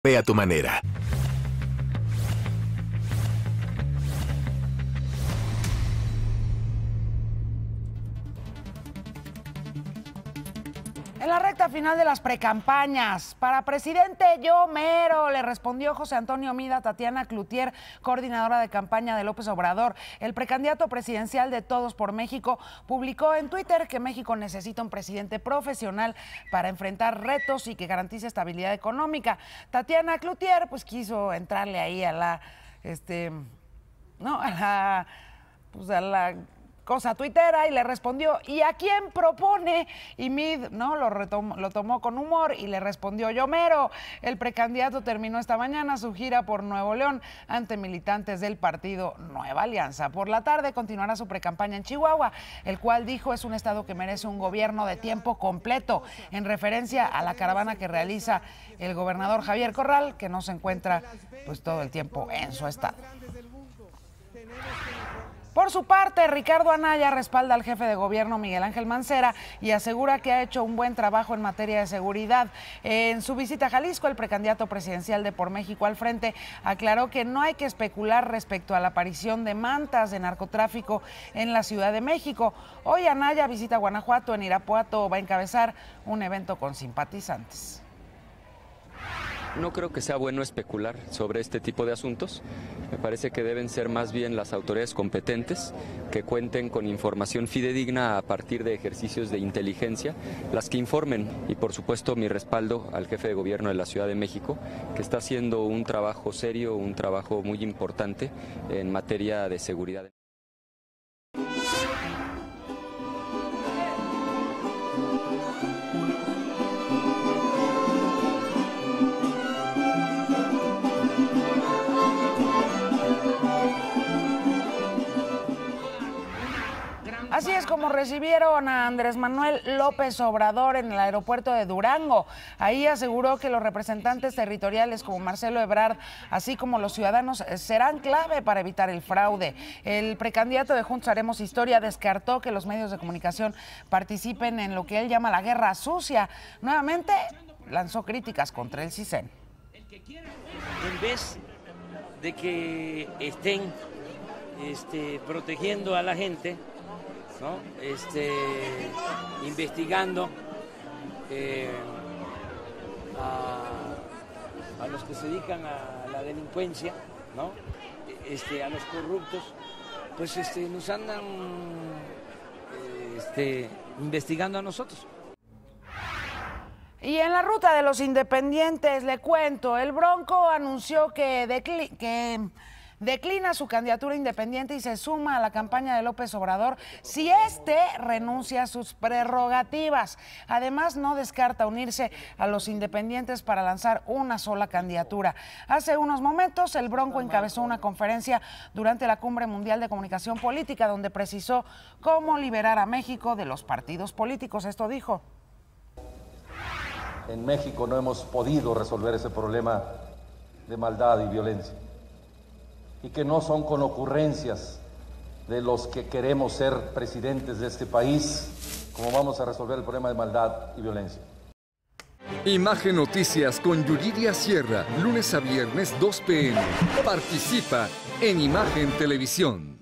Ve a tu manera. En la recta final de las precampañas, para presidente yo mero, le respondió José Antonio Meade a Tatiana Cloutier, coordinadora de campaña de López Obrador. El precandidato presidencial de Todos por México publicó en Twitter que México necesita un presidente profesional para enfrentar retos y que garantice estabilidad económica. Tatiana Cloutier pues quiso entrarle ahí a la cosa tuitera y le respondió, ¿y a quién propone? Y Meade lo tomó con humor y le respondió, yo mero. El precandidato terminó esta mañana su gira por Nuevo León ante militantes del partido Nueva Alianza. Por la tarde continuará su precampaña en Chihuahua, el cual dijo es un estado que merece un gobierno de tiempo completo, en referencia a la caravana que realiza el gobernador Javier Corral, que no se encuentra pues todo el tiempo en su estado. Por su parte, Ricardo Anaya respalda al jefe de gobierno Miguel Ángel Mancera y asegura que ha hecho un buen trabajo en materia de seguridad. En su visita a Jalisco, el precandidato presidencial de Por México al Frente aclaró que no hay que especular respecto a la aparición de mantas de narcotráfico en la Ciudad de México. Hoy Anaya visita Guanajuato, en Irapuato va a encabezar un evento con simpatizantes. No creo que sea bueno especular sobre este tipo de asuntos. Me parece que deben ser más bien las autoridades competentes que cuenten con información fidedigna a partir de ejercicios de inteligencia, las que informen. Y por supuesto mi respaldo al jefe de gobierno de la Ciudad de México, que está haciendo un trabajo serio, un trabajo muy importante en materia de seguridad. Así es como recibieron a Andrés Manuel López Obrador en el aeropuerto de Durango. Ahí aseguró que los representantes territoriales como Marcelo Ebrard, así como los ciudadanos, serán clave para evitar el fraude. El precandidato de Juntos Haremos Historia descartó que los medios de comunicación participen en lo que él llama la guerra sucia. Nuevamente lanzó críticas contra el CISEN. En vez de que estén protegiendo a la gente, ¿no? Investigando a los que se dedican a la delincuencia, ¿no? A los corruptos, pues nos andan investigando a nosotros. Y en la ruta de los independientes, le cuento, el Bronco anunció que declina su candidatura independiente y se suma a la campaña de López Obrador si renuncia a sus prerrogativas. Además, no descarta unirse a los independientes para lanzar una sola candidatura. Hace unos momentos, el Bronco encabezó una conferencia durante la Cumbre Mundial de Comunicación Política, donde precisó cómo liberar a México de los partidos políticos. Esto dijo. En México no hemos podido resolver ese problema de maldad y violencia. Y que no son con ocurrencias de los que queremos ser presidentes de este país como vamos a resolver el problema de maldad y violencia. Imagen Noticias con Yuridia Sierra, lunes a viernes 2 p.m. Participa en Imagen Televisión.